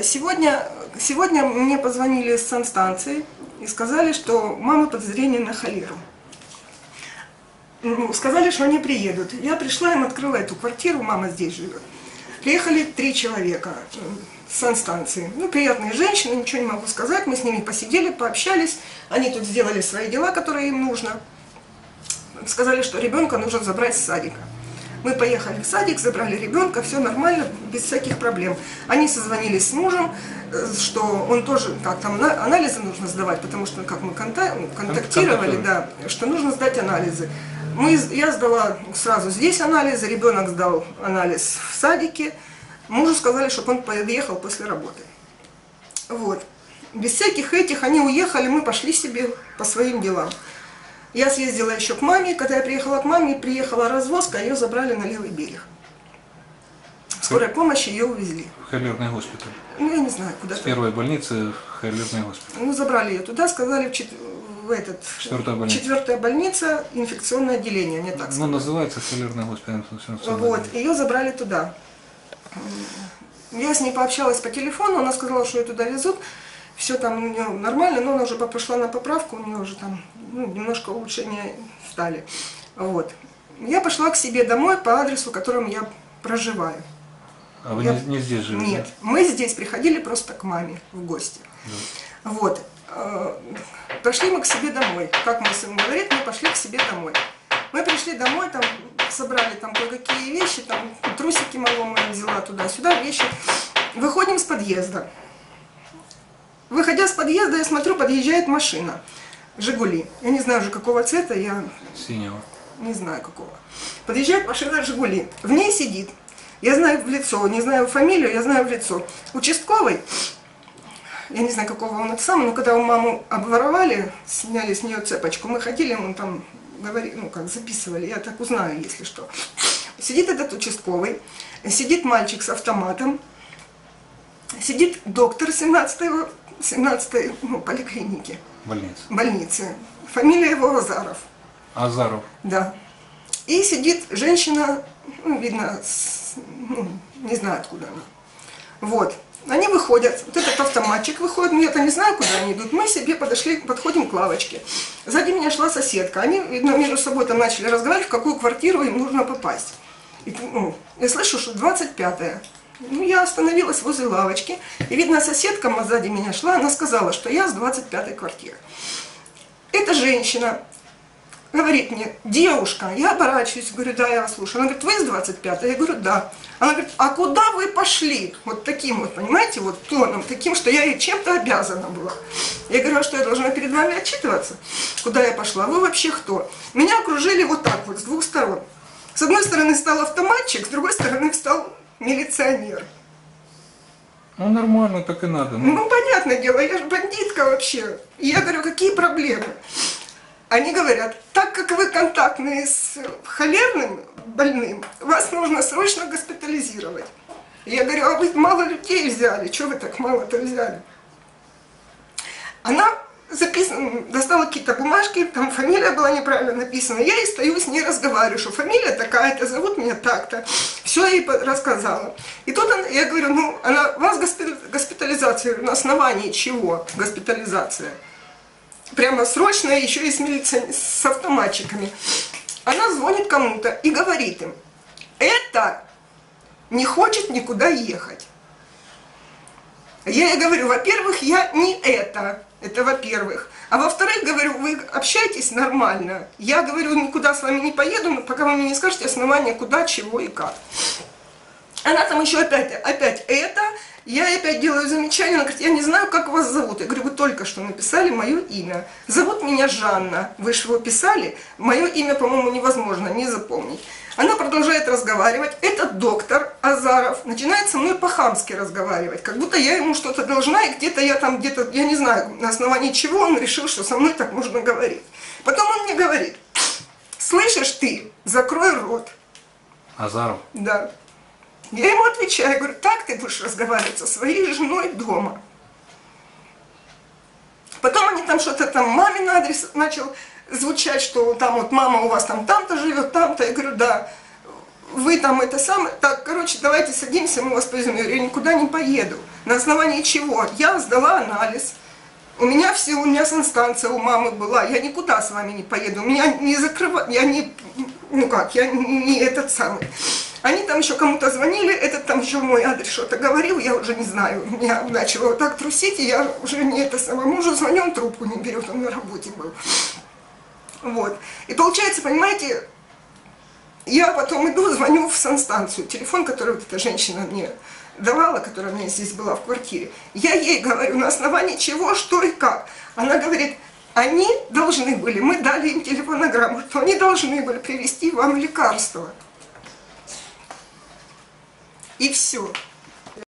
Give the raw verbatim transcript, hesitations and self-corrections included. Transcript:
Сегодня, сегодня мне позвонили с санстанции и сказали, что у мамы подозрение на холеру. Сказали, что они приедут. Я пришла, им открыла эту квартиру, мама здесь живет. Приехали три человека с санстанции. Ну, приятные женщины, ничего не могу сказать. Мы с ними посидели, пообщались. Они тут сделали свои дела, которые им нужно. Сказали, что ребенка нужно забрать с садика. Мы поехали в садик, забрали ребенка, все нормально, без всяких проблем. Они созвонились с мужем, что он тоже, как там, анализы нужно сдавать, потому что как мы контактировали, да, что нужно сдать анализы. Мы, я сдала сразу здесь анализы, ребенок сдал анализ в садике. Мужу сказали, чтобы он подъехал после работы. Вот. Без всяких этих они уехали, мы пошли себе по своим делам. Я съездила еще к маме, когда я приехала к маме, приехала развозка, ее забрали на левый берег. Скорой помощи ее увезли. В холерный госпиталь? Ну, я не знаю, куда. С первой больницы в холерный госпиталь? Ну, забрали ее туда, сказали в, чет... в этот... Четвертая больница. Четвертая больница, инфекционное отделение, не так сказали. Ну, называется холерный госпиталь. Вот, ее забрали туда. Я с ней пообщалась по телефону, она сказала, что ее туда везут. Все там у нее нормально, но она уже пошла на поправку, у нее уже там ну, немножко улучшения стали. Вот. Я пошла к себе домой по адресу, которым я проживаю. А вы я... не, не здесь живете? Нет, мы здесь приходили просто к маме в гости. Да. Вот. Пошли мы к себе домой. Как мой сын говорит, мы пошли к себе домой. Мы пришли домой, там собрали там кое-какие вещи, там трусики малому я взяла туда-сюда, вещи. Выходим с подъезда. Выходя с подъезда, я смотрю, подъезжает машина. «Жигули». Я не знаю уже какого цвета, я... Синего. Не знаю какого. Подъезжает машина «Жигули». В ней сидит, я знаю в лицо, не знаю фамилию, я знаю в лицо. Участковый, я не знаю какого он это самый, но когда у маму обворовали, сняли с нее цепочку, мы ходили, он там говорили, ну как записывали, я так узнаю, если что. Сидит этот участковый, сидит мальчик с автоматом, сидит доктор семнадцатой ну, поликлиники. Больница. Больницы. Фамилия его Азаров. Азаров. Да. И сидит женщина, ну, видно, с, ну, не знаю откуда она. Вот. Они выходят, вот этот автоматчик выходит, ну я-то не знаю, куда они идут. Мы себе подошли, подходим к лавочке. Сзади меня шла соседка. Они, видно, между собой там начали разговаривать, в какую квартиру им нужно попасть. И, ну, я слышу, что двадцать пятая. Ну, я остановилась возле лавочки, и, видно, соседка сзади меня шла, она сказала, что я с двадцать пятой квартиры. Эта женщина говорит мне: девушка, я оборачиваюсь, говорю: да, я вас слушаю. Она говорит: вы с двадцать пятой? Я говорю: да. Она говорит: а куда вы пошли? Вот таким вот, понимаете, вот тоном, таким, что я ей чем-то обязана была. Я говорю: а что, я должна перед вами отчитываться? Куда я пошла? Вы вообще кто? Меня окружили вот так вот, с двух сторон. С одной стороны стал автоматчик, с другой стороны встал милиционер. Ну нормально, так и надо. Ну, ну понятное дело, я же бандитка вообще. И я говорю: какие проблемы? Они говорят: так как вы контактные с холерным больным, вас нужно срочно госпитализировать. Я говорю: а вы мало людей взяли, что вы так мало-то взяли? Она записана, достала какие-то бумажки, там фамилия была неправильно написана. Я и стою с ней разговариваю, что фамилия такая-то, зовут меня так-то. Все я ей рассказала. И тут она, я говорю: ну, она, у вас госпитализация, на основании чего госпитализация? Прямо срочно, еще и с, милицией, с автоматчиками. Она звонит кому-то и говорит им: это не хочет никуда ехать. Я ей говорю: во-первых, я не это. Это во-первых. А во-вторых, говорю, вы общаетесь нормально. Я говорю: никуда с вами не поеду, пока вы мне не скажете основания, куда, чего и как. Она там еще опять, опять это. Я ей опять делаю замечание. Она говорит: я не знаю, как вас зовут. Я говорю: вы только что написали мое имя. Зовут меня Жанна. Вы же его писали. Мое имя, по-моему, невозможно не запомнить. Она продолжает разговаривать. Этот доктор Азаров начинает со мной по-хамски разговаривать. Как будто я ему что-то должна, и где-то я там, где-то, я не знаю, на основании чего он решил, что со мной так можно говорить. Потом он мне говорит: слышишь ты, закрой рот. Азаров? Да. Я ему отвечаю, говорю: так ты будешь разговаривать со своей женой дома. Потом они там что-то там, мамин адрес начал звучать, что там вот мама у вас там там-то живет, там-то. Я говорю: да. вы там это самое, так, короче, давайте садимся, мы вас повезем. Я говорю, я никуда не поеду. На основании чего? Я сдала анализ. У меня все, у меня санстанция у мамы была, я никуда с вами не поеду, меня не закрывают, я не, ну как, я не этот самый. Они там еще кому-то звонили, этот там еще мой адрес что-то говорил, я уже не знаю, меня начало вот так трусить, и я уже не это самое, мужу звоню, он трубку не берет, он на работе был. Вот, и получается, понимаете, я потом иду, звоню в санстанцию, телефон, который вот эта женщина мне давала, которая у меня здесь была в квартире. Я ей говорю, на основании чего, что и как. Она говорит, они должны были, мы дали им телефонограмму, что они должны были привезти вам лекарства. И все.